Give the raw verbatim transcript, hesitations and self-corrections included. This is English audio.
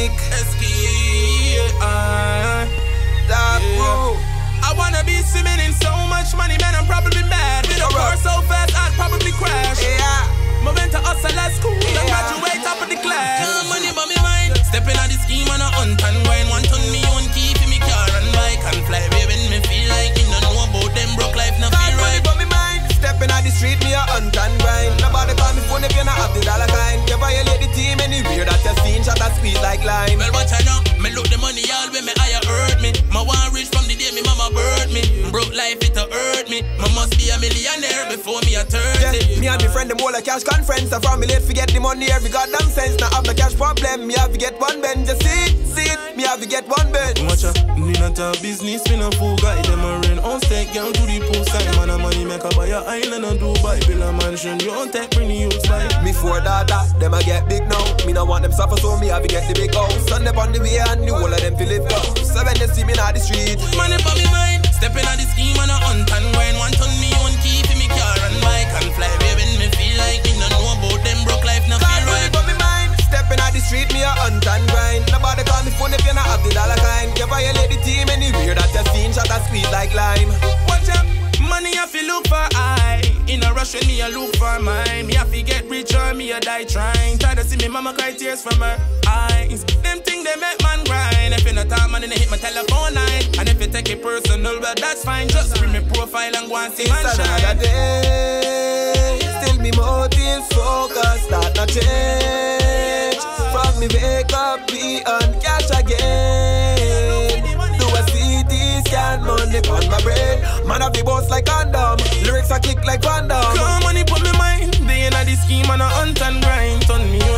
Nick S K E, uh, Dark yeah. Bro. I wanna be swimming in so much money, man, I'm probably bad. With a car so fast, I'd probably crash. Yeah. I went to hustle at school, Yeah. and graduate top of the class. Come money by me mind, stepping on the scheme on a hunt and grind. One ton me own key for me car and bike and fly away when me feel like you don't know about them broke life, no feel right. Money by me mind, stepping on the street, me a hunt and grind. Nobody call me phone if you not have the dollar kind. You violate the team anywhere that you seen, shot a squeeze like lime. Well, watch I know, me look the money all when me higher hurt me. My one rich from the day me mama birthed me. Broke life it a hurt me. Me must be a millionaire before me a thirty. Yeah, me and my friend them all a cash conference. I from me late forget the money every goddamn sense. Now have no cash problem, me have to get one bend. You see it, see it, me have to get one bend. Watch out, me not a business, me no fool guy. Them a rent on stake, down to the post side. Man a money make a buy a island and Dubai. Build a mansion, you don't take bring the youths by. Me for data, them a get big now. Me no want them suffer, so me have to get the big house. Sun up on the way and the whole of them feel it go. So when they see me on the street, money for me mind, stepping on the scheme on a hunt and grind. One ton me own key for me car and bike and fly away when me feel like you don't know about them broke life, no feel right. for me mind, stepping on the street, me a hunt and grind. Nobody call me phone if you not have the dollar kind. You violate the team anywhere that you seen, shot a squeeze like lime. Watch out, money I feel look for I. In a rush when me a look for mine. Me a fi get rich or me a die trying. Try to see me mama cry tears from her eyes. Them thing they make man grind. If you not talk money, they hit my telephone line. And if you take it personal, well that's fine. Just bring me profile and go and see man It's shine. another day, still me motives focus, start not change. From me wake up, be on cash again. Do a C T scan, money on my brain. Man have the boss like condom, lyrics are kick like Van Damme. Come money put me mind. They in a the scheme and a hunt and grind. Turn me